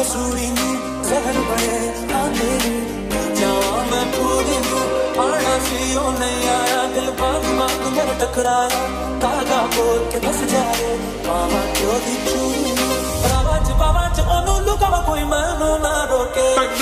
सूरी नू जहर बने आ मेरी जावा मैं पूरी नू आना सी ओ नहीं आया दिल बाग बाग मेरा टकराया धागा बोल के बस जाए मामा क्यों दी चूरी नू बाबा च ओनू लुकावा कोई मैनू ना रोके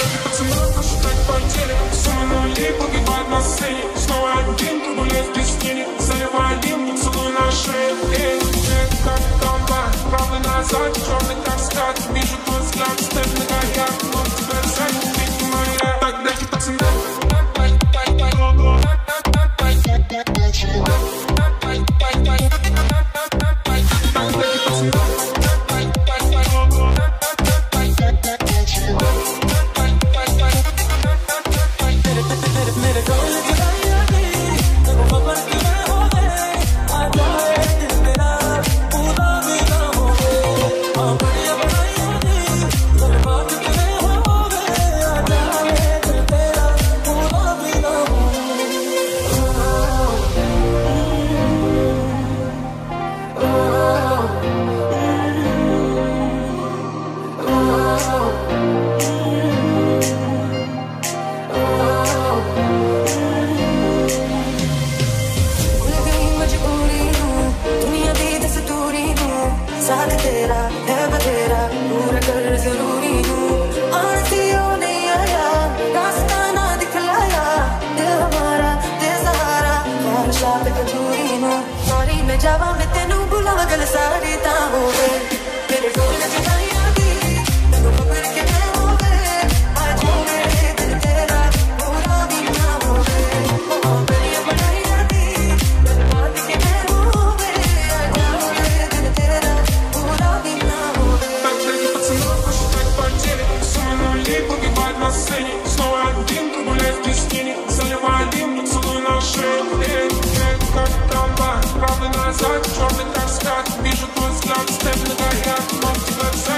Поки бать на сцене, снова один турбулент в стене. Заливай дым, поцелуй на шею. Эй, как комбайн, правый назад, черный как скат. Вижу твой взгляд, степ на горях. Вот теперь сзади, ведь моя. Так дайте пацаны. साथ तेरा है बतेरा पूरा कर जरूरी हूँ और सीओ नहीं आया रास्ता ना दिखलाया दिल हमारा दिल सहारा ख्वाहिशा पे अधूरी हूँ सॉरी मैं जावा मैं तेनू बुला गल सारी ता हो गए मेरे ढोल में जुदाइयां दी तेनू पकड़ के मैं हो गए आज मेरे दिल तेरा पूरा भी ना हो गए मेरी बनाइयां दी दिल बात के मैं हो गए आज मेरे दिल तेरा Погибать на сцене, снова один турбулент в стене. Заливай дым, поцелуй на шею. Эй, как комбайн, правый назад, черный как скат. Вижу твой взгляд, степ на горях. Вот тебя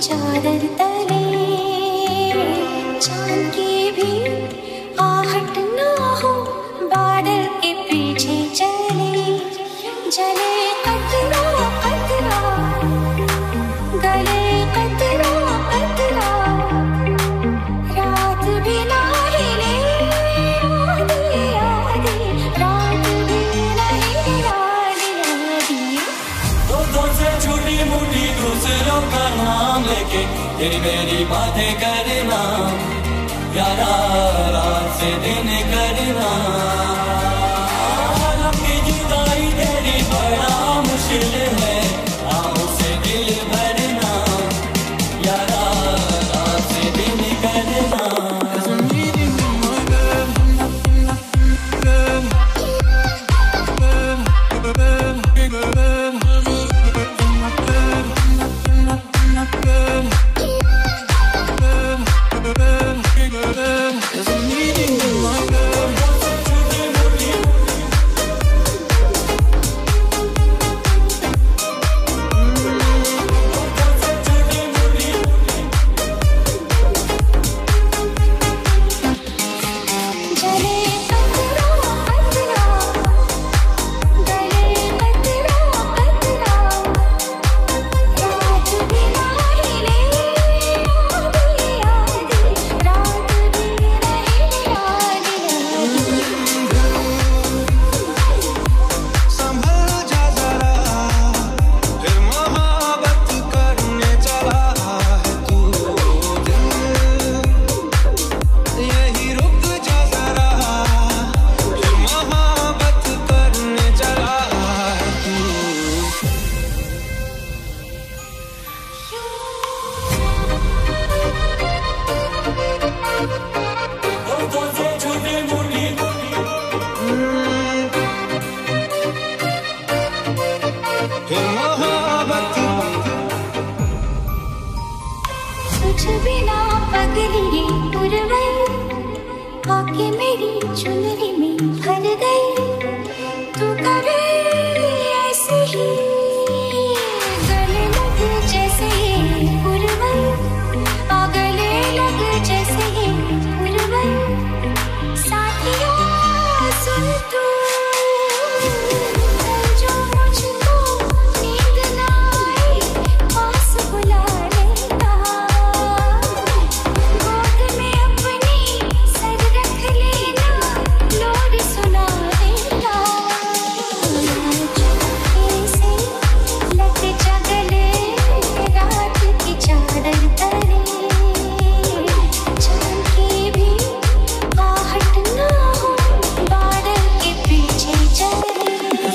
चादर तले चांद की भी आहट ना हो, बादल के पीछे चले जले कतरा कतरा, गले कतरा कतरा, रात भी ना हिले आधी आधी, रात भी नहीं आधी आधी। दोस्तों से छोटी मोटी दूसरों का नाम लेके तेरी मेरी बातें करना, प्यारा रात से दिन करना, लंबी जुदाई तेरी बड़ा मुश्किल है, आँखों से दिल भरना, प्यारा रात से दिन करना। कुछ बिना पगली उड़वई आके मेरी चुनरी में भर गई, तू कभी ऐसे ही गले लग जैसे उड़वई, आ गले लग जैसे उड़वई, साथिया सुन तू जो मुझको नींद ना आई पास बुला लेता, गोद में अपनी सर रख लेना, लोरी सुना देना, चुपके से लग जा गले रात की चादर तले, चांद की भी आहट ना हो, बादल के पीछे चले।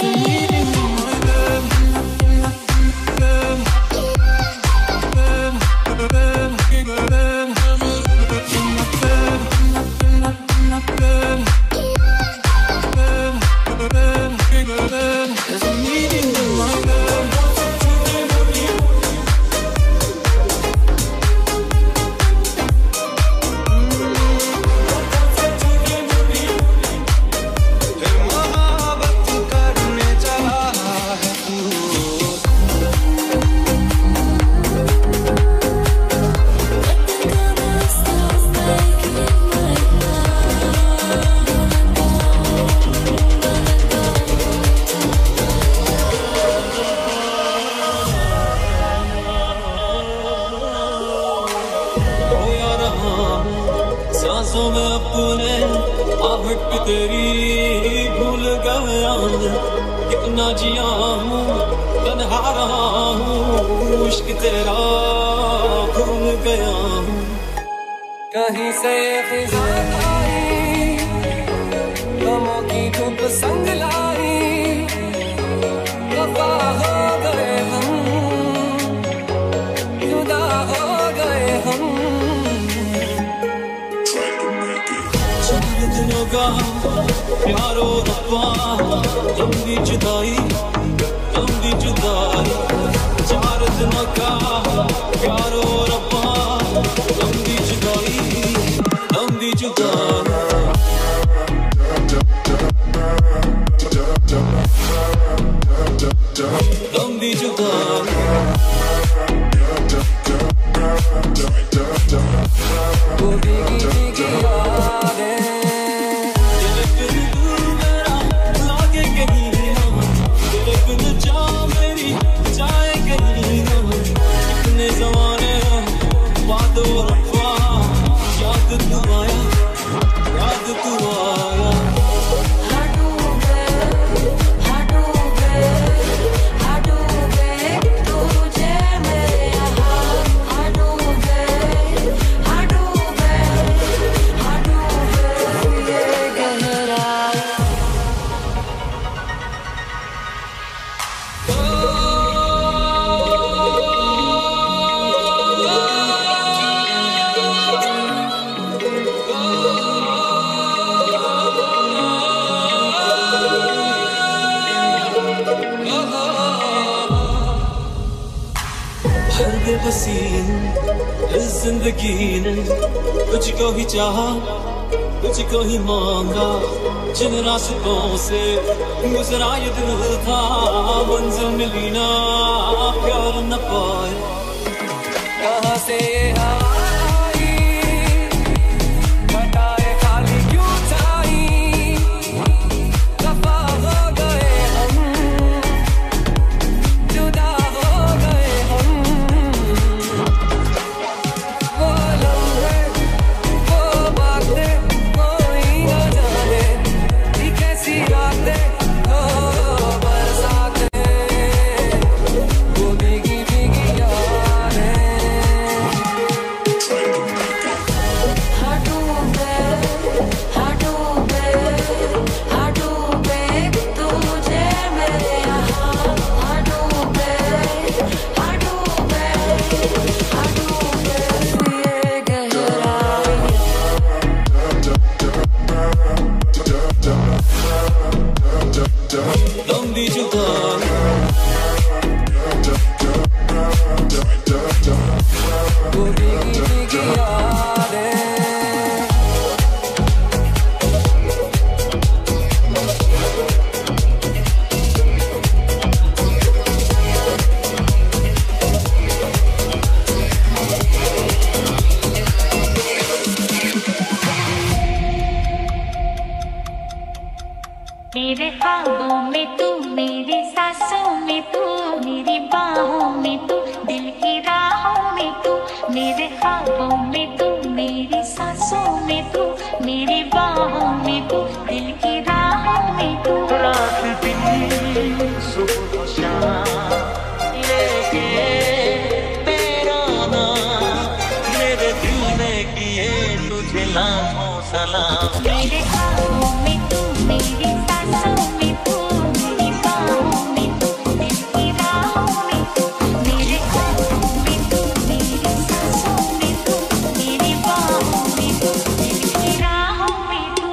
सांसों में अपने आहट तेरी भूल गया, कितना जिया हूँ तन्हा रहा हूँ, इश्क तेरा भूल गया हूँ। कहीं से फिजा आई, गमों की धूप संग लाई, वफा हो गए हम, जुदा हो गए हम। चार दिनों का प्यारो रब्बा, लंबी जुदाई, लंबी जुदाई, चार दिनों का प्यारो रब्बा, लंबी जुदाई, लंबी जुदाई। लंबी जुदाई इस जिंदगी ने तुझको ही चाहा, तुझको ही मांगा। जिन रास्तों से गुजरा ये दिल था, मंजिल मिली ना, प्यार न पाया। कहाँ से आई घटाए खाली क्यों छाई, दफा हो गए हम, जुदा हो गए हम। वो लम्हे वो बातें कोई न जाने, ये कैसी रातें हो बरसातें, वो भीगी भीगी यादें। लंबी जुबान वो भीगी भीगी यादें। मेरे ख्वाबों में तू, मेरी सांसों में तू, मेरी बाहों में तू, दिल की राहों में तू। मेरे ख्वाबों में तू, मेरी सांसों में तू, मेरी बाहों में तू, दिल की राहों में तू। रात दिन सुबह शाम लेके तेरा नाम, मेरे दिल ने किए तुझे लाखों सलाम। मेरे ख्वाबों में तू, मेरी सांसों में तू, मेरी बाहों में तू, दिल की राहों में तू। मेरे ख्वाबों में तू, मेरी सांसों में तू, मेरी बाहों में तू, दिल की राहों में तू।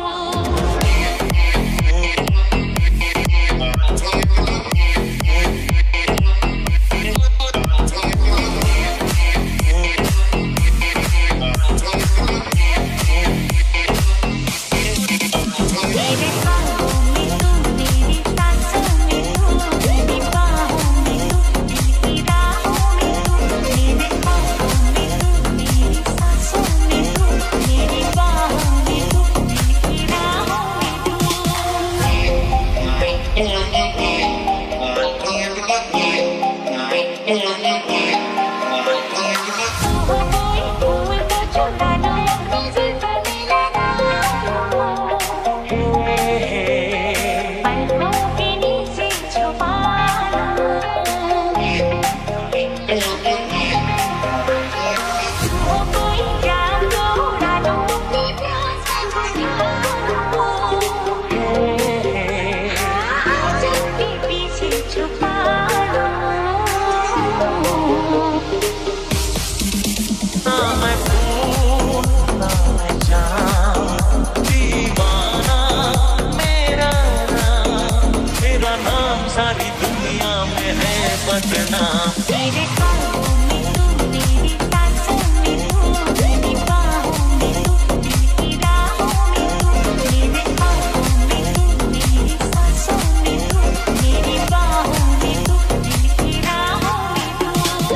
मेरे ख्वाबों में तू, मेरी सांसों में तू, मेरी बाहों में तू, दिल की राहों में तू। मेरे ख्वाबों में तू, मेरी सांसों में तू, मेरी बाहों में तू, दिल की राहों में तू। हो कोई फूल तो चुरा लो, जुल्फों में लगा लो, पलकों के नीचे छुपा लो। हो कोई जाम तो उड़ा लो, अपनी प्यास बुझा लो, आंचल के पीछे छुपा लो। ना मैं फूल ना मैं चाँद, दीवाना मेरा नाम सारी दुनिया में है बदनाम। मेरे ख्वाबों में तू, मेरी सांसों में तू, मेरी बाहों में तू, दिल की राहों में तू। मेरे ख्वाबों में तू, मेरी सांसों में तू, मेरी बाहों में तू, दिल की राहों में तू।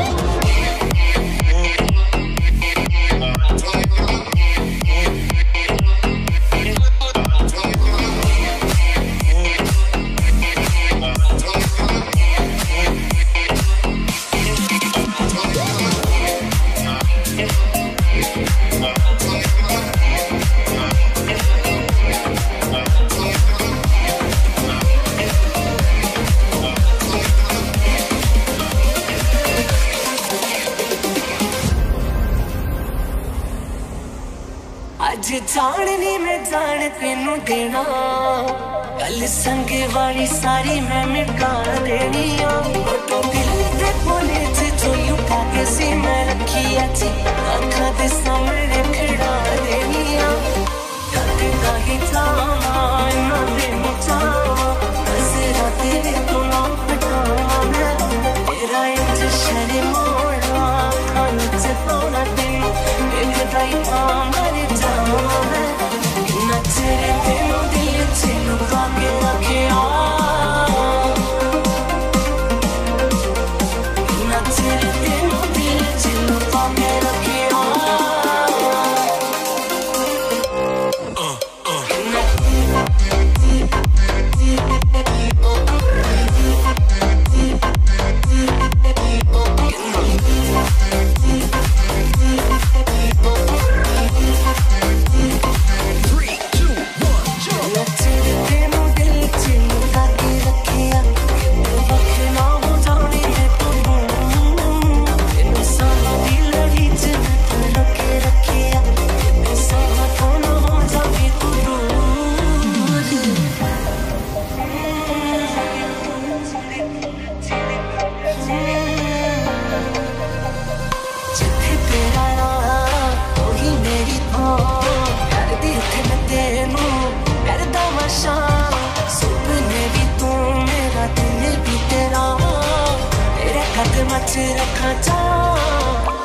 अज जाने मैं जान तेनू देना, गल संगे वाली सारी मैं मिटा देनी। फोटो दिल दे कोने च जो उठा के सी मैं रखी अच आँखां दे सामने खड़ा देनी। करदा ही जावा ना तेनू चावा, नज़रां तेरे तो ना हटावां मैं, तेरा इंज शर्म मोड़ा खान च मच रखा जा